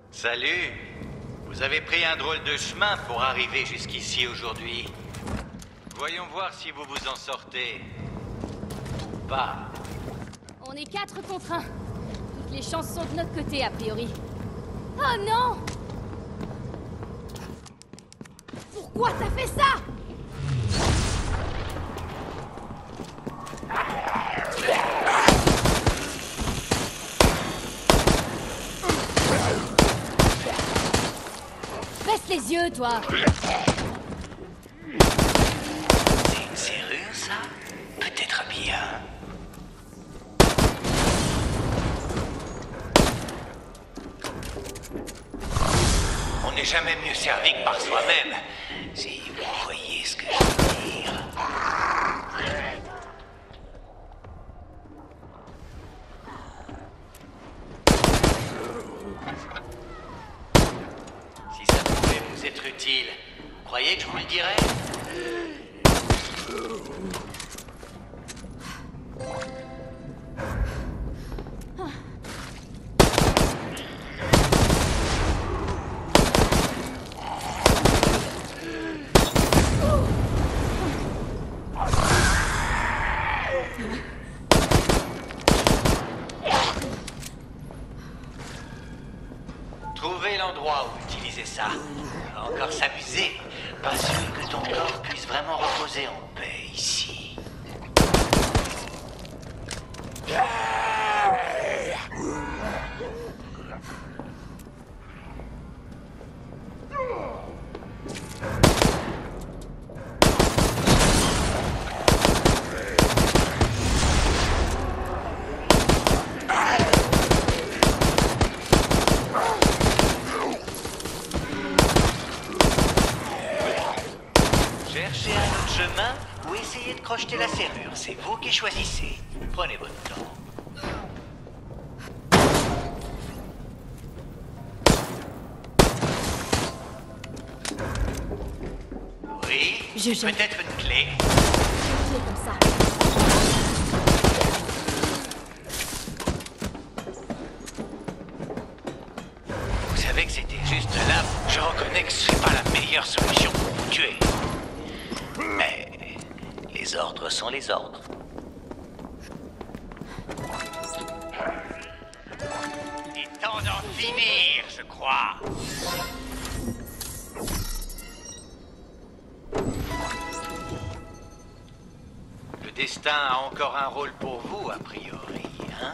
Salut. Vous avez pris un drôle de chemin pour arriver jusqu'ici aujourd'hui. Voyons voir si vous vous en sortez. Ou pas. On est 4 contre 1. Toutes les chances sont de notre côté, a priori. Oh non! Pourquoi t'as fait ça? Baisse les yeux, toi! C'est une serrure, ça? Peut-être bien. On n'est jamais mieux servi que par soi-même. Si vous voyez ce que je veux dire. Si ça pouvait vous être utile, vous croyez que je vous le dirais? Trouver l'endroit où utiliser ça. Encore s'amuser. Pas sûr que ton corps puisse vraiment reposer en paix ici. Cherchez un autre chemin ou essayez de crocheter la serrure. C'est vous qui choisissez. Prenez votre temps. Oui, Je jette. peut-être une clé. Je comme ça. Vous savez que c'était juste là. Je reconnais que c'est pas la meilleure solution pour vous tuer. Mais les ordres sont les ordres. Il est temps d'en finir, je crois. Le destin a encore un rôle pour vous, a priori, hein?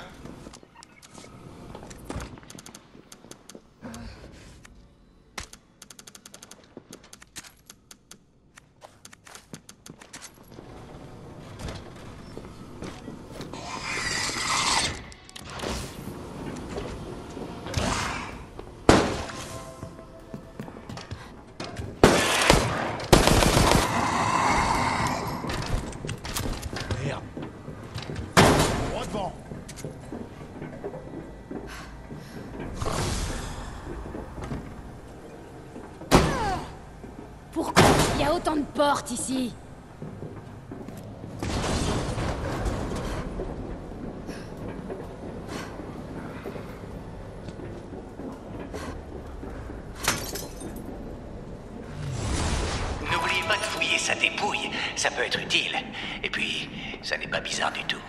Merde. Droit devant. Pourquoi il y a autant de portes ici? N'oubliez pas de fouiller sa dépouille, ça peut être utile. Et puis, ça n'est pas bizarre du tout.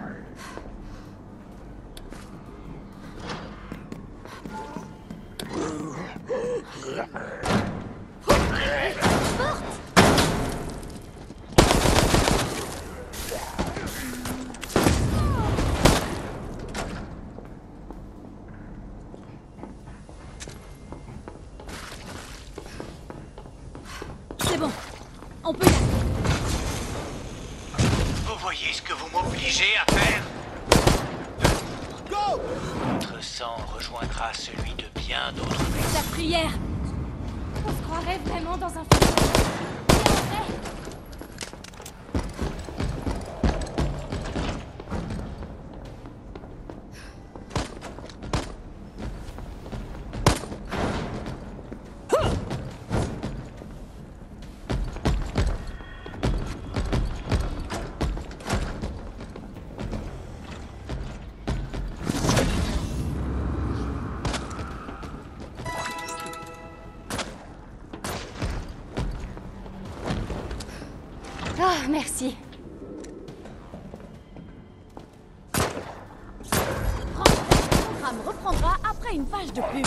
C'est bon. On peut y aller. Vous voyez ce que vous m'obligez à faire? Go! Votre sang rejoindra celui de bien d'autres. Ta prière. On se croirait vraiment dans un film. C'est vrai. Ah, merci. Le programme reprendra après une page de pub.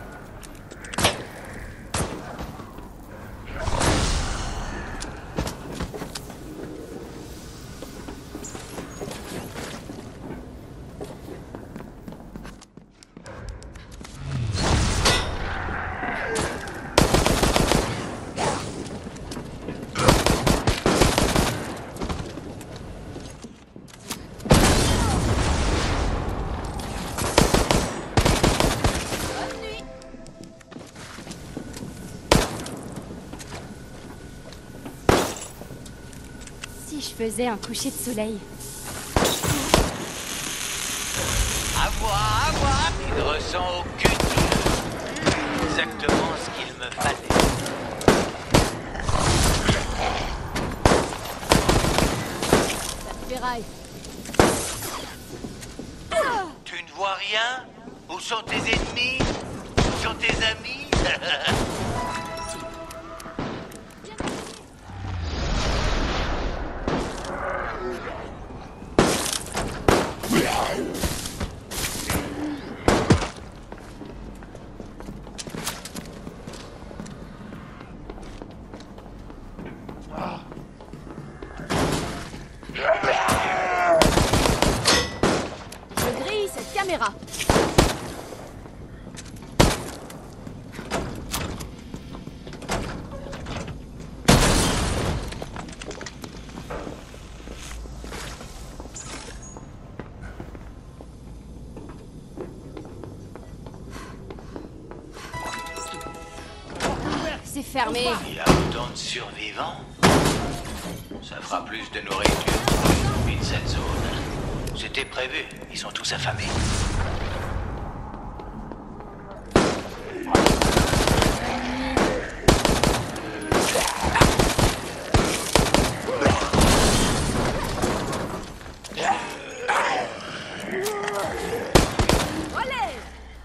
Si je faisais un coucher de soleil. À moi, il ressent aucune douleur. Exactement ce qu'il me fallait. Ça te ferraille. Tu ne vois rien? Où sont tes ennemis? Où sont tes amis? Je grille cette caméra. C'est fermé. Il y a autant de survivants? Ça fera plus de nourriture pour une cette zone. C'était prévu, ils sont tous affamés. Allez!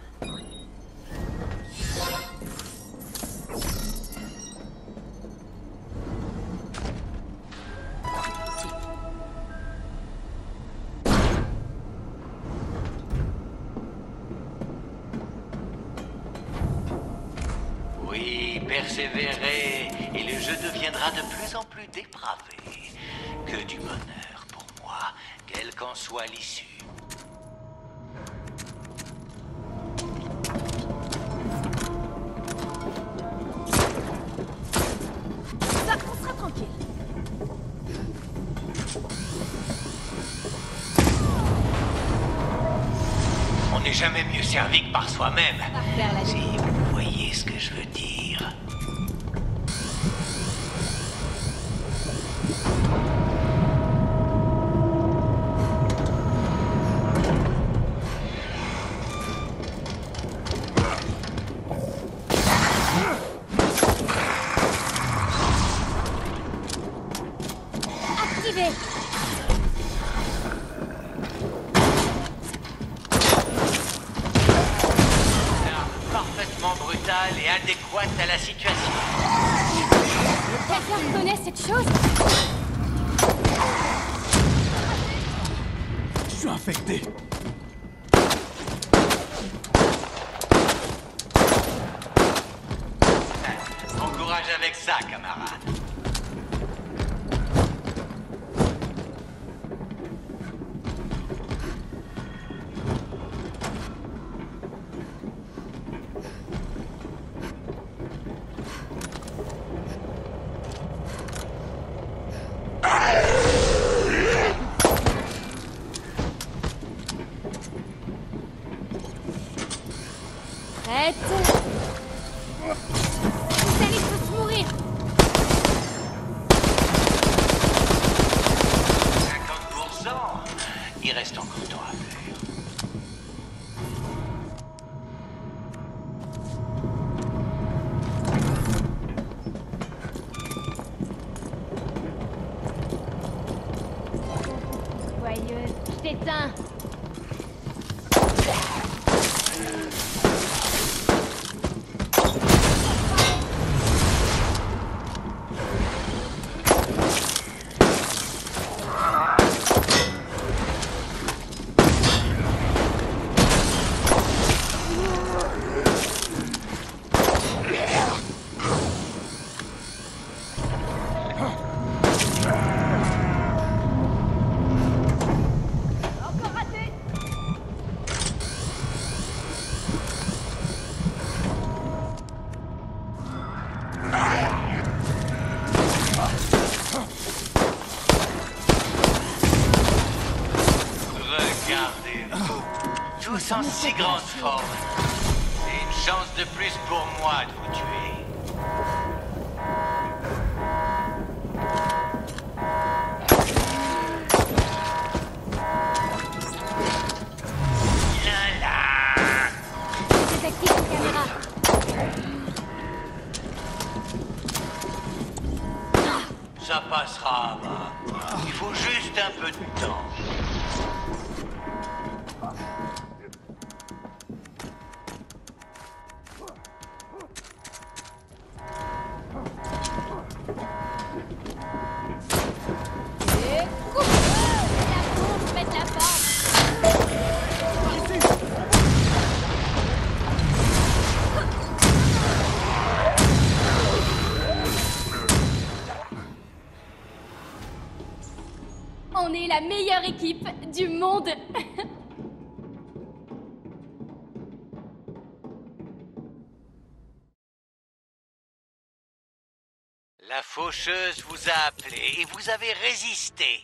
Oui, persévérez, et le jeu deviendra de plus en plus dépravé. Que du bonheur pour moi, quelle qu'en soit l'issue. Ça, on sera tranquille. On n'est jamais mieux servi que par soi-même. Par faire la Si vous voyez ce que je veux dire. activée. Parfaitement brutale et adéquate à la situation. Quelqu'un connaît cette chose? Je suis infecté. Bon courage avec ça, camarade. Prête? Vous allez tous mourir. sans si grande forme. Et une chance de plus pour moi de vous tuer. Viens là! Désactive la caméra. Ça passera, va. Il faut juste un peu de temps. Et coupe. La pompe, mettre la forme. On est la meilleure équipe du monde. La faucheuse vous a appelé et vous avez résisté.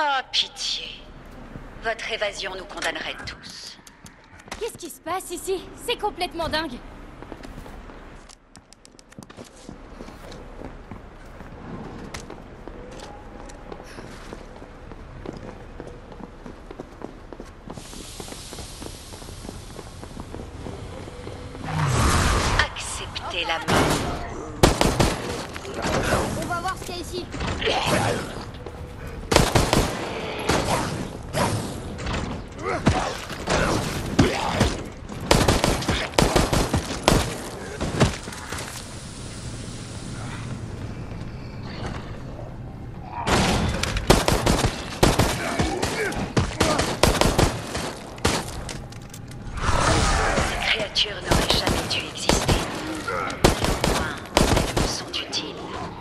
Oh, pitié. Votre évasion nous condamnerait tous. Qu'est-ce qui se passe ici? C'est complètement dingue. Acceptez la mort. On va voir ce qu'il y a ici. Ces créatures n'auraient jamais dû exister. Au moins, elles me sont utiles.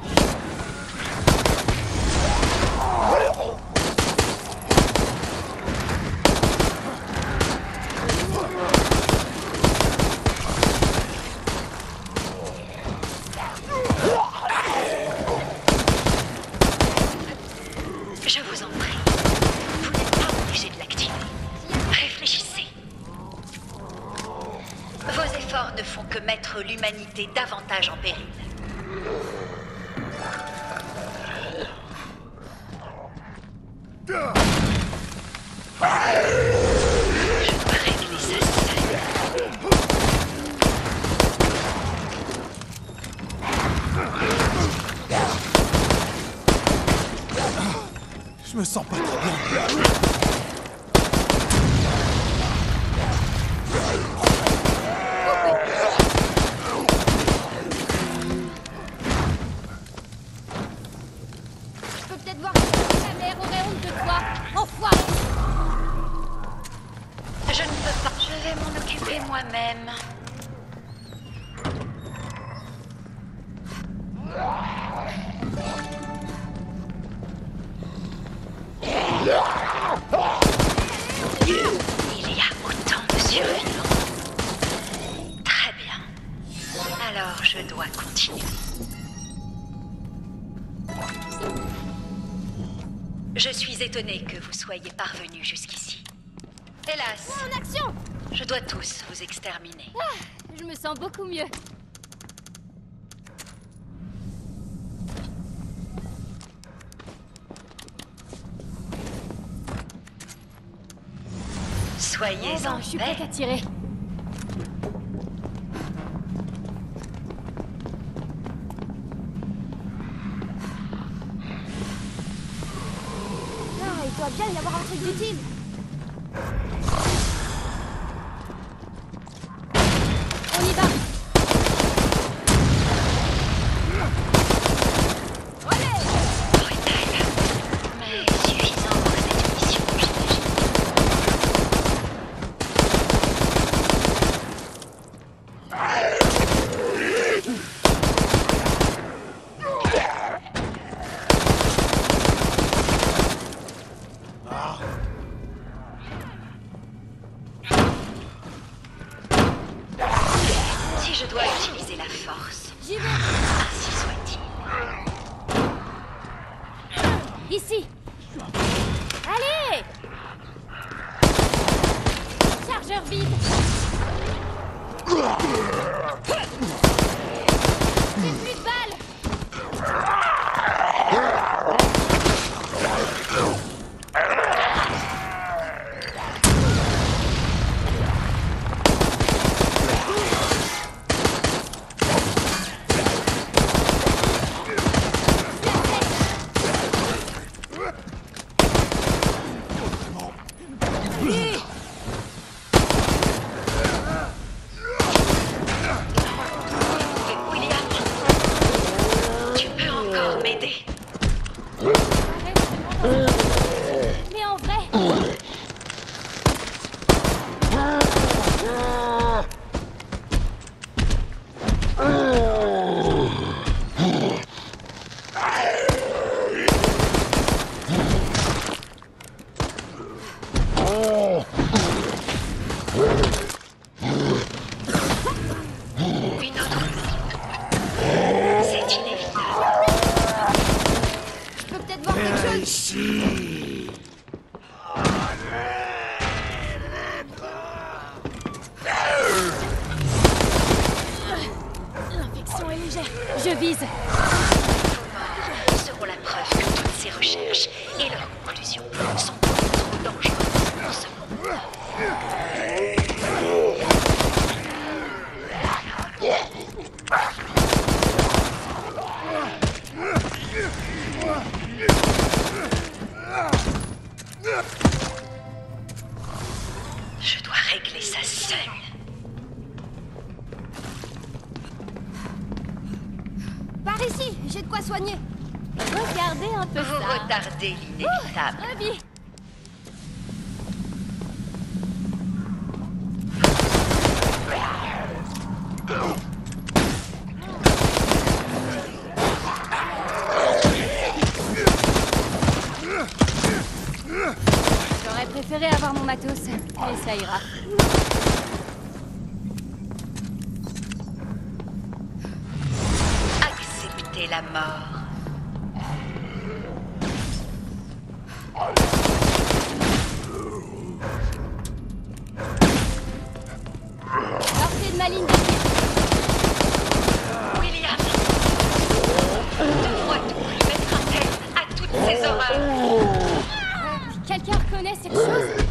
Je vous en prie. Vous n'êtes pas obligé de l'activer. Réfléchissez. Vos efforts ne font que mettre l'humanité davantage en péril. Je dois régler ça seul. Je me sens pas trop bien. Je peux peut-être voir si la mère aurait honte de toi. Enfoiré! Je ne peux pas. Je vais m'en occuper moi-même. Il y a autant de survivants. Très bien. Alors je dois continuer. Je suis étonnée que vous soyez parvenus jusqu'ici. Hélas, En action! je dois tous vous exterminer. Je me sens beaucoup mieux. Soyez Bon, en je suis paix. prête à tirer. Ah, il doit bien y avoir un truc d'utile. On y va. Brutal. Mais suffisant pour cette mission, j'imagine. Si je dois utiliser la force, J'y vais. ainsi soit-il. Ici. Allez! Chargeur vide. J'ai plus de balles. William, tu peux encore m'aider. Mais en vrai. Une autre. C'est inévitable. Je peux peut-être voir quelque chose. Ici. légère. Je vise. Seront la preuve que toutes ces recherches et leurs conclusions sont beaucoup trop dangereuses pour ce monde. Je dois régler ça seule. Par ici, j'ai de quoi soigner. Regardez un peu Vous ça. retardez l'inévitable. Abby. J'aurais préféré avoir mon matos, mais ça ira. Acceptez la mort. Sortez de ma ligne de tir. William, devrais tout mettre un terme à toutes ces horreurs. Quelqu'un reconnaît cette chose?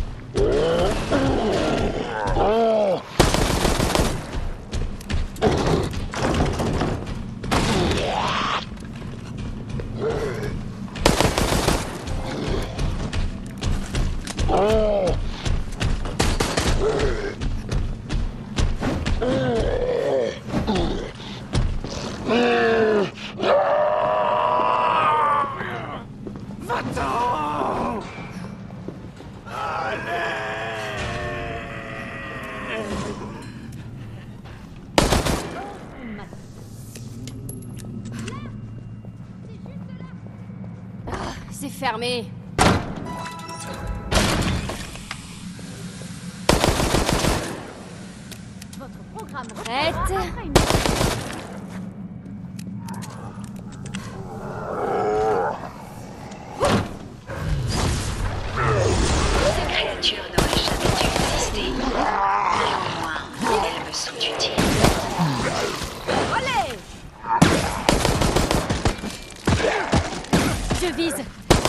C'est fermé. Votre programme Prête. reprendra après une... Ces créatures n'auraient jamais dû exister. Néanmoins, elles me sont utiles. Allez! Je vise.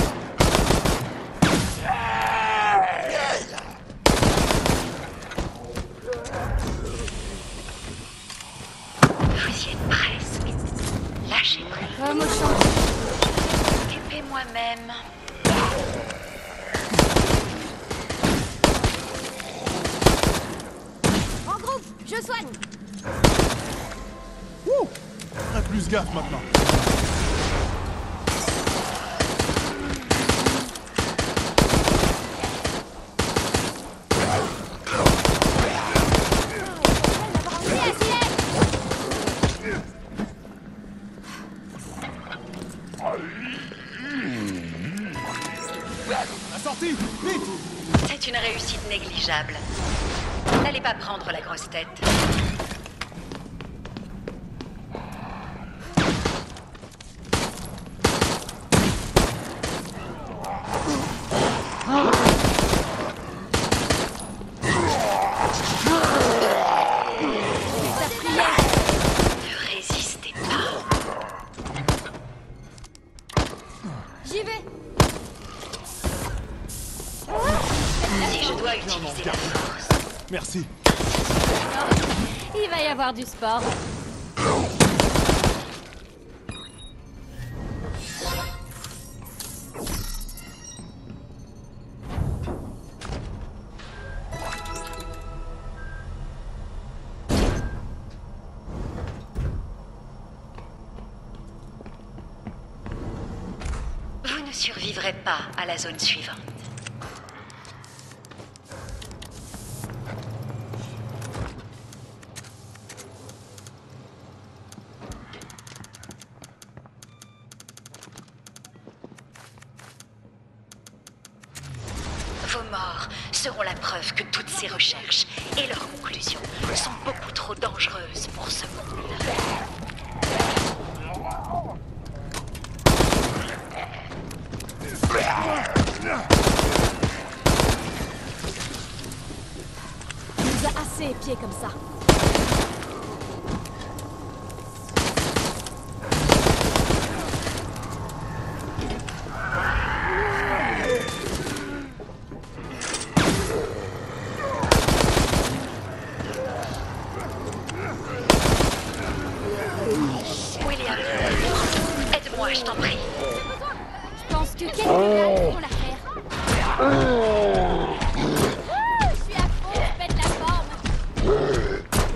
Vous y êtes presque. Lâchez prise. Comme au champ. Occupez moi-même. En groupe, je soigne. Ouh, je ferai plus gaffe maintenant. La sortie, vite! C'est une réussite négligeable. N'allez pas prendre la grosse tête. Ne résistez pas. J'y vais. Si je dois utiliser la force, Merci. Il va y avoir du sport. vous ne survivrez pas à la zone suivante. Vos morts seront la preuve que toutes ces recherches et leurs conclusions sont beaucoup trop dangereuses pour ce monde. Il nous a assez épiés comme ça. Aide-moi, je t'en prie. Je pense que quelques balles vont la faire. Je suis à fond, je pète la forme.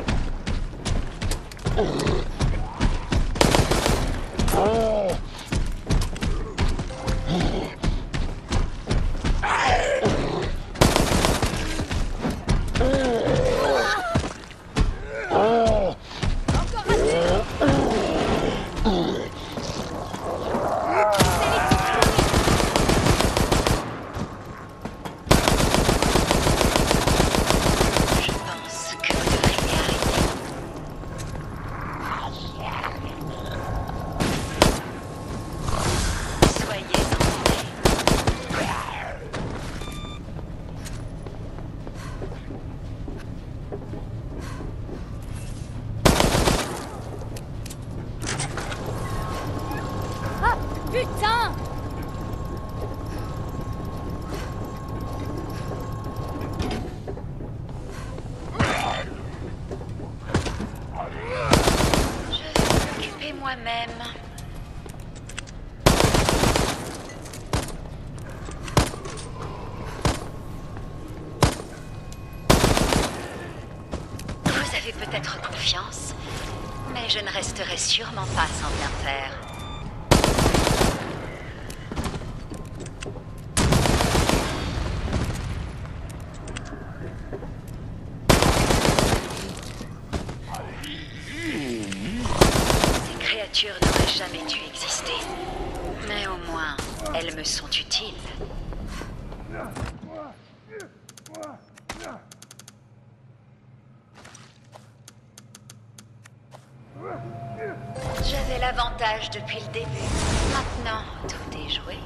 Je pense que vous devriez arrêter. Soyez en paix. Ah, putain! Je vais m'occuper moi-même. Vous avez peut-être confiance, mais je ne resterai sûrement pas sans bien faire. Ces créatures n'auraient jamais dû exister. Mais au moins, elles me sont utiles. J'avais l'avantage depuis le début. Maintenant, tout est joué.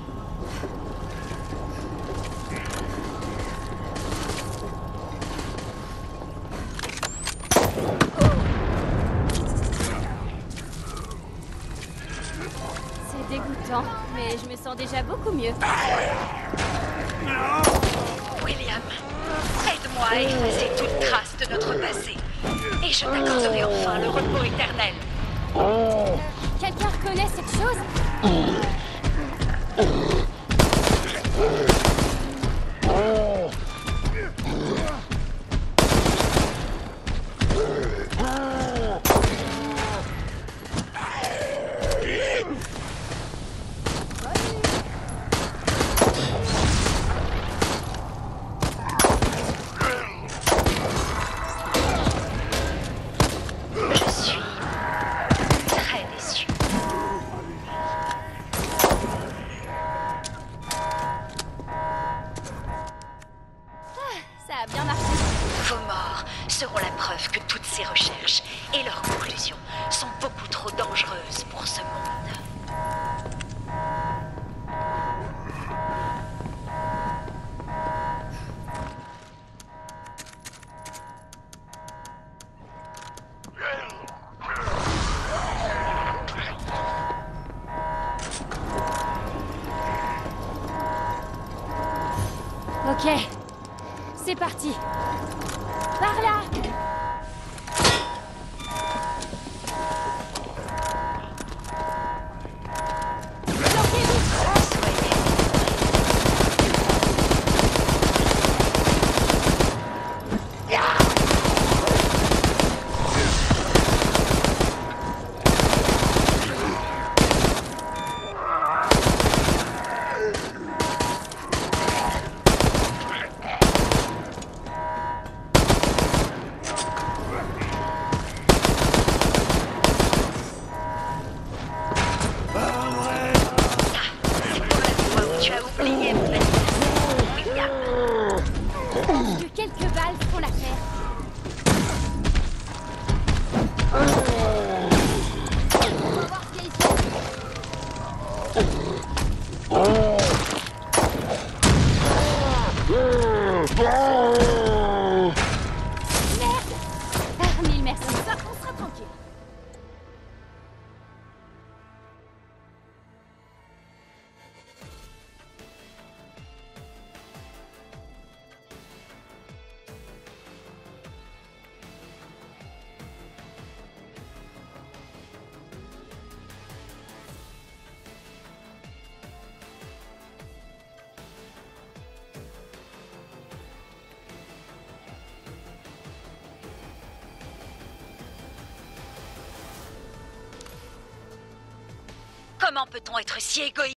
C'est dégoûtant, mais je me sens déjà beaucoup mieux. William, aide-moi à effacer toute trace de notre passé. Et je t'accorderai enfin le repos éternel. Quelqu'un reconnaît cette chose? Je suis très déçu. Ça a bien marché. Vos morts seront la preuve que toutes ces recherches et leurs conclusions sont beaucoup trop dangereuses pour ce monde. Ok, c'est parti. Par là. Comment peut-on être si égoïste?